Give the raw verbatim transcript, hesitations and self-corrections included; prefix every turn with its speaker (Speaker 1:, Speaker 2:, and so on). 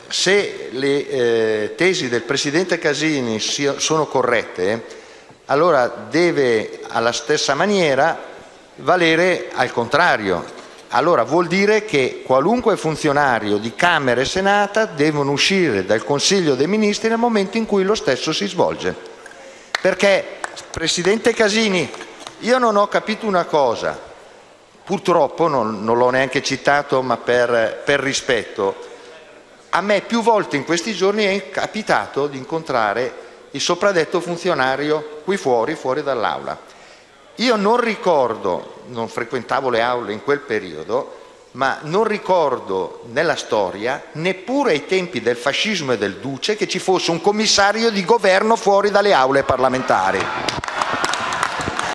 Speaker 1: se le eh, tesi del presidente Casini sia, sono corrette, allora deve alla stessa maniera valere al contrario. Allora vuol dire che qualunque funzionario di Camera e Senato devono uscire dal Consiglio dei Ministri nel momento in cui lo stesso si svolge. Perché, presidente Casini, io non ho capito una cosa, purtroppo non, non l'ho neanche citato, ma per, per rispetto. A me più volte in questi giorni è capitato di incontrare il sopradetto funzionario qui fuori, fuori dall'aula. Io non ricordo, non frequentavo le aule in quel periodo, ma non ricordo nella storia, neppure ai tempi del fascismo e del Duce, che ci fosse un commissario di governo fuori dalle aule parlamentari.